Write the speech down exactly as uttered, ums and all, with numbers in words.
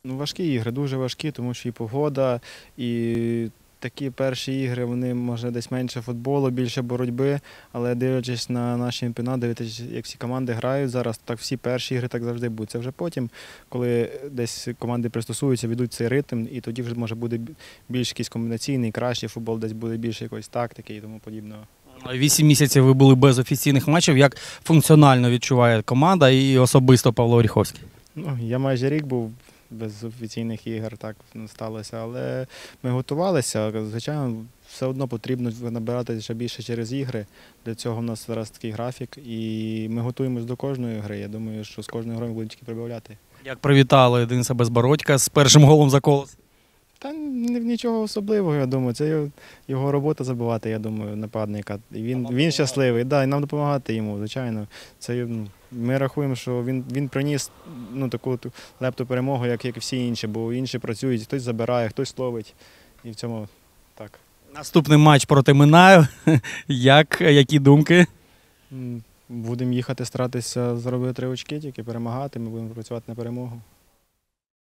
Ну, важкі ігри, дуже важкі, тому що і погода, і такі перші ігри, вони, може, десь менше футболу, більше боротьби, але дивлячись на наш чемпіонат, дивлячись, як всі команди грають зараз, так всі перші ігри так завжди будуть. Це вже потім, коли десь команди пристосуються, ведуть цей ритм, і тоді вже може буде більш якийсь комбінаційний, кращий футбол, десь буде більше якоїсь тактики і тому подібного. Вісім місяців ви були без офіційних матчів. Як функціонально відчуває команда і особисто Павло Оріховський? Ну, я майже рік був без офіційних ігор, так сталося, але ми готувалися. Звичайно, все одно потрібно набирати ще більше через ігри. Для цього в нас зараз такий графік, і ми готуємось до кожної гри. Я думаю, що з кожною грою будемо тільки прибавляти. Як привітали Дениса Безбородька з першим голом за Колос? Та нічого особливого, я думаю. Це його, його робота забивати, я думаю, нападника. І він, він щасливий, да, і нам допомагати йому, звичайно. Це, ну, ми рахуємо, що він, він приніс ну, таку лепту перемогу, як, як і всі інші, бо інші працюють, хтось забирає, хтось ловить. І в цьому так. Наступний матч проти Минаю. Як, які думки? Будемо їхати, старатися заробити три очки, тільки перемагати, ми будемо працювати на перемогу.